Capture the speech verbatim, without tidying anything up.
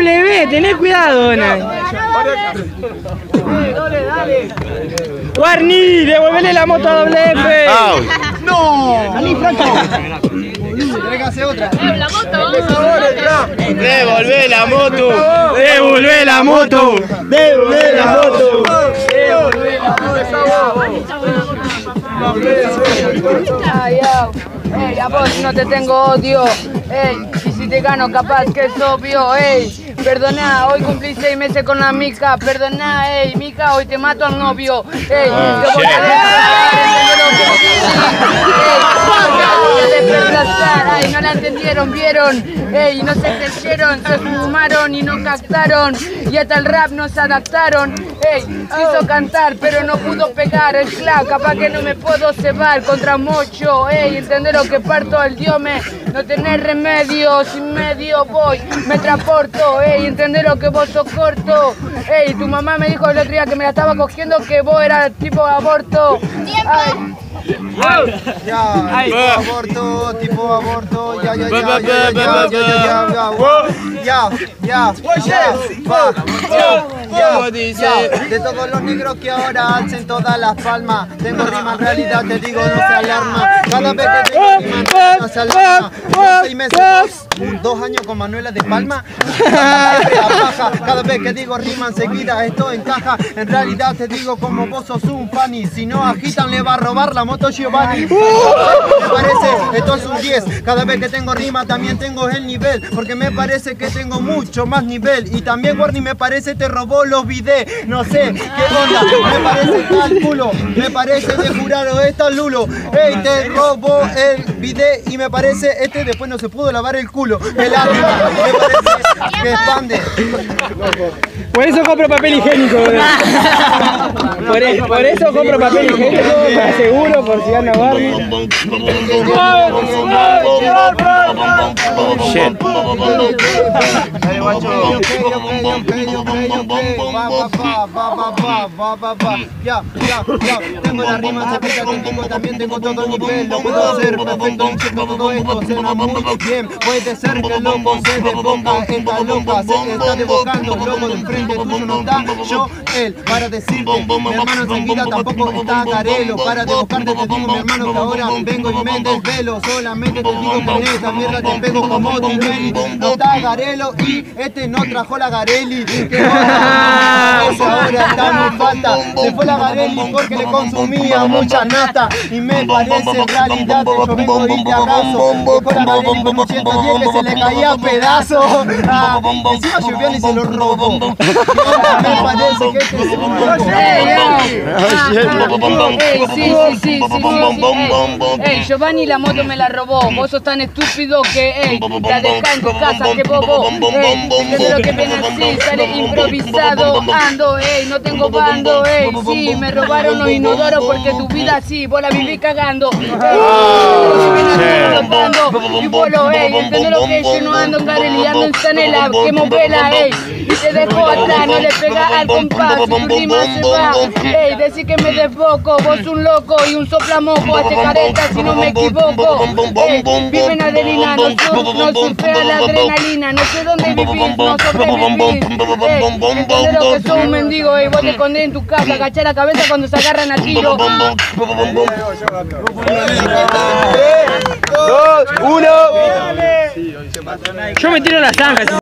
W, tenés cuidado, Dona. Dale, dale. Warni, devolvele la moto a W F. ¡No! ¡Salí, Franco! Trégase otra. La moto. Devolvé la moto. Devolvé la moto. Devolvé la moto. Devolvé la moto. Ay, ey, a vos no te tengo odio, ey, y si te gano capaz que es obvio, ey, perdona, hoy cumplí seis meses con la Mica, perdona, ey, Mica, hoy te mato al novio, ey, te voy a desplazar, ay, no la entendieron, vieron, ey, no se crecieron, se fumaron y no captaron, y hasta el rap no se adaptaron, ey, quiso cantar pero no pudo pegar, el clap, capaz que no me puedo cebar contra Mocho, ey, entender lo que parto al diome, no tener remedio, sin medio voy, me transporto, ey, entender lo que vos sos corto, ey, tu mamá me dijo el otro día que me la estaba cogiendo que vos eras tipo aborto, ay. Ya, tipo aborto, tipo aborto, ya, ya, ya, ya, ya, ya, ya, ya, ya, ya, de todos los negros que ahora alcen todas las palmas, tengo rima en realidad, te digo, no se alarma, cada vez que tengo rima no se alarma, seis meses, dos años con Manuela de Palma, cada vez que digo rima enseguida esto encaja, en realidad te digo como vos sos un funny, si no agitan le va a robar la moto Giovanni. Me parece, esto es un diez. Cada vez que tengo rima también tengo el nivel, porque me parece que tengo mucho más nivel. Y también Warni me parece te robó los videos. No sé qué onda, me parece tal culo. Me parece de jurado esta Lulo. Ey, te robó el video y me parece este después no se pudo lavar el culo. El alma, me parece que expande. Por eso compro papel higiénico. Por, e por eso compro papel higiénico, para seguro, por si anda Barney. Shit. Ya, ya, ya. Tengo la rima secreta que tengo, también tengo todo el nivel. Lo puedo hacer perfecto y siento todo esto suena muy bien. Puede ser que el loco se desboca, esta loca se está desbocando, loco de enfrente tuyo no está. Yo, él, para decirte, mi hermano enseguida tampoco está Garelo. Para desbocarte te digo, mi hermano, que ahora vengo y me desvelo. Solamente te digo que en esa mierda te pego como Dinelli. No está Garelo y este no trajo la Garelli. Que ahora, eso ahora está muy falta. Se fue la Garelli porque le consumía mucha nata. Y me parece realidad que yo vengo y te acaso. Y con la Garelli como ciento diez que se le caía a pedazos. Ah, encima Giovanni se lo robó. Me parece que este es un loco. Ey, sí, sí, sí, sí, sí, ey, Giovanni la moto me la robó, vos sos tan estúpido que, ey, la dejá en tu casa, que bobo, ey, entiendo lo que viene así, sale improvisado, ando, ey, no tengo bando, ey, sí, me robaron los inodoros porque tu vida así, vos la viví cagando, ey, y volo, ey, entiendo lo que yo no ando en Garelli, ando en Sanela, quemo vela, ey, y te dejo atrás, no le pega al compás, si tu rima se va, ey, decir que me desboco, vos un loco y un soplamoco, hazte careta si no me equivoco, ey, vive en adrenalina, no, sur, no surfea la adrenalina, no sé dónde vivís, no sobrevivís, ey, entender lo que sos un mendigo, ey, vos te escondés en tu casa, agachá la cabeza cuando se agarran a tiro. Dos, uno. Yo me tiro la zanja.